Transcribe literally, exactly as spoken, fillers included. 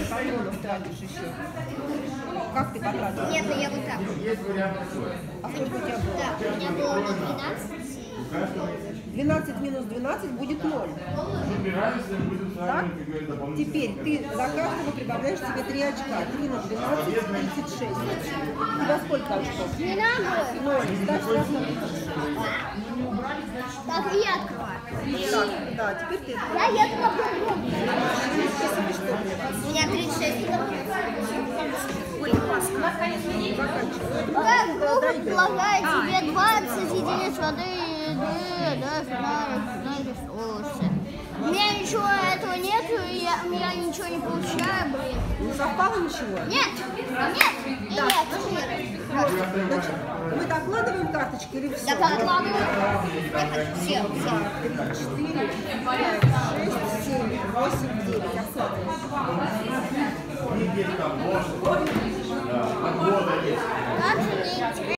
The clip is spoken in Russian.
патронов тратишь еще? Как ты потратила? Нет, ну я вот так. А сколько у тебя было? Да, у меня было двенадцать. двенадцать минус двенадцать будет ноль. Так? Теперь ты за каждого прибавляешь себе три очка. три на двенадцать, тридцать шесть. У тебя сколько очков? Не надо. ноль. Ставь сразу на тридцать шесть. Так, и я открываю. Так, да, теперь ты. Я еду на программу. У меня тридцать шесть. Ой, классно. Как группа предлагает тебе двадцать единиц воды и еды, даже на ресурсы. У меня ничего этого нет, и я, я ничего не получаю, блин. Не совпало ничего? Нет, нет, и Да. нет, тоже нет. Значит, мы докладываем карточки или все? Докладываю. Все, все. три, четыре, пять, шесть, семь, восемь, девять. Оксана.